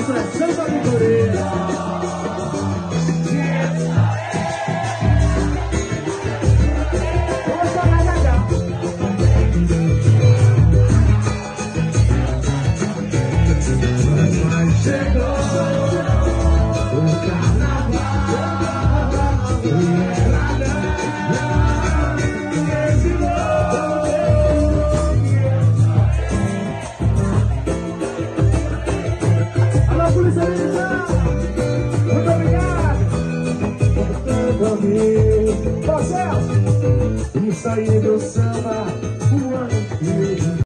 isso é samba de Coreia. Marcelo, isso aí é meu samba, o ano inteiro.